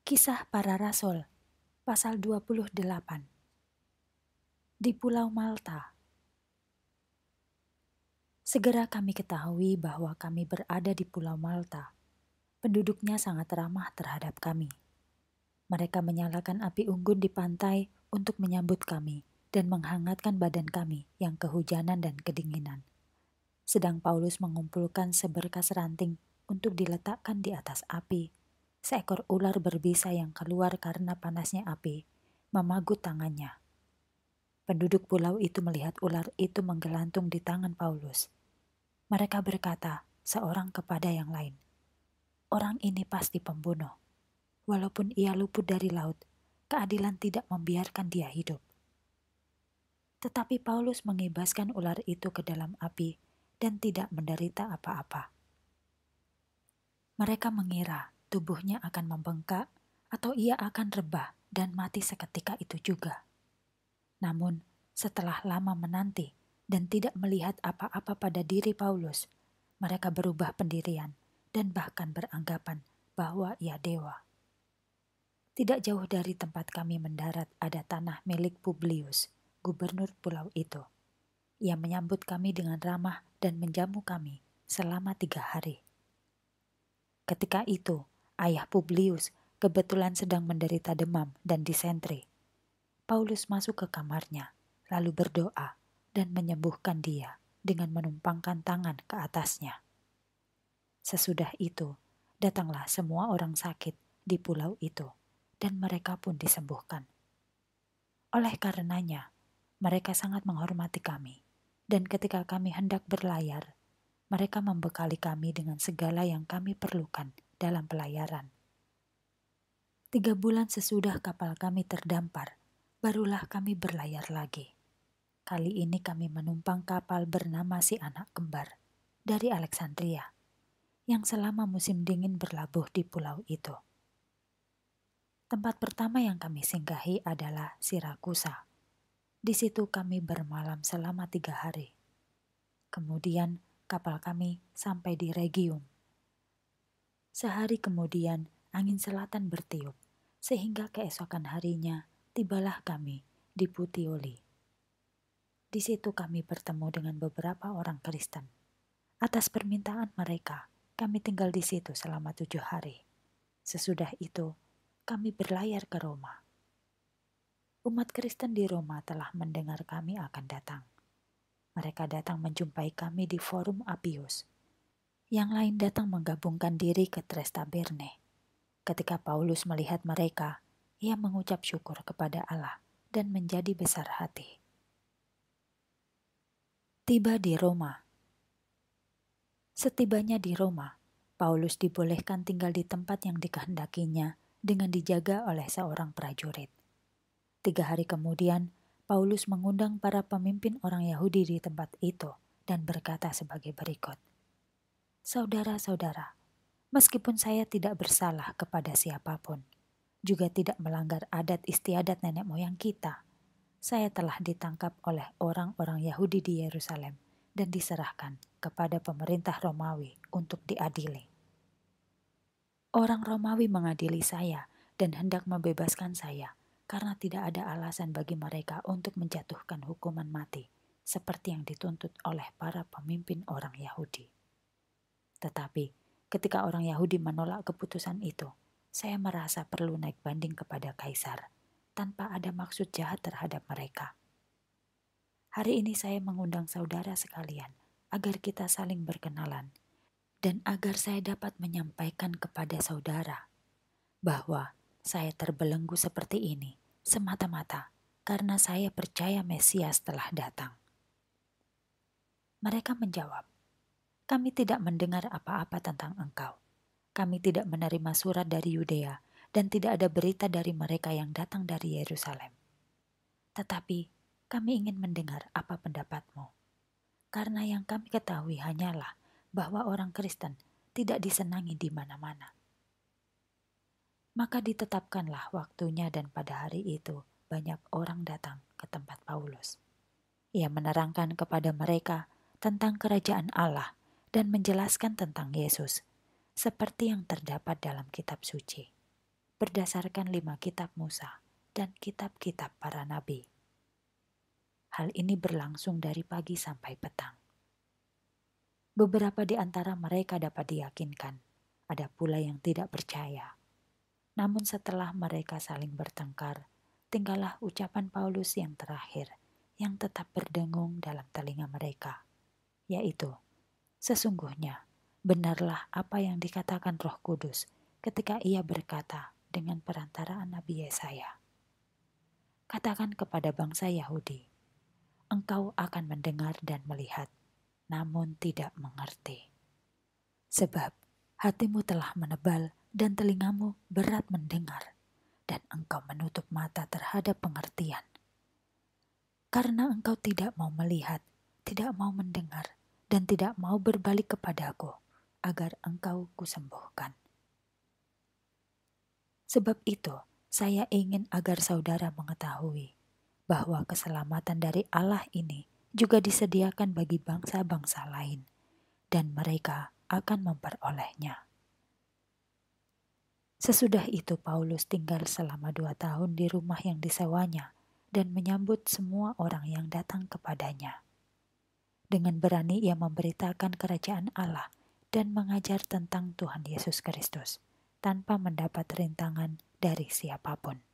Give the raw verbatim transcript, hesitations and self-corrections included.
Kisah Para Rasul, pasal dua puluh delapan. Di Pulau Malta. Segera kami ketahui bahwa kami berada di Pulau Malta. Penduduknya sangat ramah terhadap kami. Mereka menyalakan api unggun di pantai untuk menyambut kami dan menghangatkan badan kami yang kehujanan dan kedinginan. Sedang Paulus mengumpulkan seberkas ranting untuk diletakkan di atas api, seekor ular berbisa yang keluar karena panasnya api memagut tangannya. Penduduk pulau itu melihat ular itu menggelantung di tangan Paulus. Mereka berkata seorang kepada yang lain, "Orang ini pasti pembunuh. Walaupun ia luput dari laut, keadilan tidak membiarkan dia hidup." Tetapi Paulus mengibaskan ular itu ke dalam api dan tidak menderita apa-apa. Mereka mengira tubuhnya akan membengkak atau ia akan rebah dan mati seketika itu juga. Namun, setelah lama menanti dan tidak melihat apa-apa pada diri Paulus, mereka berubah pendirian dan bahkan beranggapan bahwa ia dewa. Tidak jauh dari tempat kami mendarat ada tanah milik Publius, gubernur pulau itu. Ia menyambut kami dengan ramah dan menjamu kami selama tiga hari. Ketika itu, ayah Publius kebetulan sedang menderita demam dan disentri. Paulus masuk ke kamarnya, lalu berdoa dan menyembuhkan dia dengan menumpangkan tangan ke atasnya. Sesudah itu, datanglah semua orang sakit di pulau itu, dan mereka pun disembuhkan. Oleh karenanya, mereka sangat menghormati kami, dan ketika kami hendak berlayar, mereka membekali kami dengan segala yang kami perlukan dalam pelayaran. Tiga bulan sesudah kapal kami terdampar, barulah kami berlayar lagi. Kali ini kami menumpang kapal bernama Si Anak Kembar dari Alexandria, yang selama musim dingin berlabuh di pulau itu. Tempat pertama yang kami singgahi adalah Sirakusa. Di situ kami bermalam selama tiga hari. Kemudian kapal kami sampai di Rhegium. Sehari kemudian angin selatan bertiup, sehingga keesokan harinya tibalah kami di Puteoli. Di situ kami bertemu dengan beberapa orang Kristen. Atas permintaan mereka, kami tinggal di situ selama tujuh hari. Sesudah itu, kami berlayar ke Roma. Umat Kristen di Roma telah mendengar kami akan datang. Mereka datang menjumpai kami di Forum Appius. Yang lain datang menggabungkan diri ke Trestaberne. Ketika Paulus melihat mereka, ia mengucap syukur kepada Allah dan menjadi besar hati. Tiba di Roma. Setibanya di Roma, Paulus dibolehkan tinggal di tempat yang dikehendakinya dengan dijaga oleh seorang prajurit. Tiga hari kemudian, Paulus mengundang para pemimpin orang Yahudi di tempat itu dan berkata sebagai berikut. Saudara-saudara, meskipun saya tidak bersalah kepada siapapun, juga tidak melanggar adat istiadat nenek moyang kita, saya telah ditangkap oleh orang-orang Yahudi di Yerusalem dan diserahkan kepada pemerintah Romawi untuk diadili. Orang Romawi mengadili saya dan hendak membebaskan saya karena tidak ada alasan bagi mereka untuk menjatuhkan hukuman mati seperti yang dituntut oleh para pemimpin orang Yahudi. Tetapi ketika orang Yahudi menolak keputusan itu, saya merasa perlu naik banding kepada Kaisar tanpa ada maksud jahat terhadap mereka. Hari ini saya mengundang saudara sekalian agar kita saling berkenalan dan agar saya dapat menyampaikan kepada saudara bahwa saya terbelenggu seperti ini semata-mata karena saya percaya Mesias telah datang. Mereka menjawab, kami tidak mendengar apa-apa tentang engkau. Kami tidak menerima surat dari Yudea dan tidak ada berita dari mereka yang datang dari Yerusalem. Tetapi kami ingin mendengar apa pendapatmu. Karena yang kami ketahui hanyalah bahwa orang Kristen tidak disenangi di mana-mana. Maka ditetapkanlah waktunya dan pada hari itu banyak orang datang ke tempat Paulus. Ia menerangkan kepada mereka tentang kerajaan Allah dan menjelaskan tentang Yesus, seperti yang terdapat dalam kitab suci. berdasarkan lima kitab Musa dan kitab-kitab para nabi. Hal ini berlangsung dari pagi sampai petang. Beberapa di antara mereka dapat diyakinkan, ada pula yang tidak percaya. Namun setelah mereka saling bertengkar, tinggallah ucapan Paulus yang terakhir yang tetap berdengung dalam telinga mereka, yaitu, sesungguhnya benarlah apa yang dikatakan Roh Kudus ketika ia berkata dengan perantaraan Nabi Yesaya. Katakan kepada bangsa Yahudi, engkau akan mendengar dan melihat, namun tidak mengerti. Sebab hatimu telah menebal dan telingamu berat mendengar, dan engkau menutup mata terhadap pengertian. Karena engkau tidak mau melihat, tidak mau mendengar, dan tidak mau berbalik kepadaku, agar engkau kusembuhkan. Sebab itu, saya ingin agar saudara mengetahui bahwa keselamatan dari Allah ini juga disediakan bagi bangsa-bangsa lain, dan mereka akan memperolehnya. Sesudah itu Paulus tinggal selama dua tahun di rumah yang disewanya dan menyambut semua orang yang datang kepadanya. Dengan berani ia memberitakan kerajaan Allah dan mengajar tentang Tuhan Yesus Kristus tanpa mendapat rintangan dari siapapun.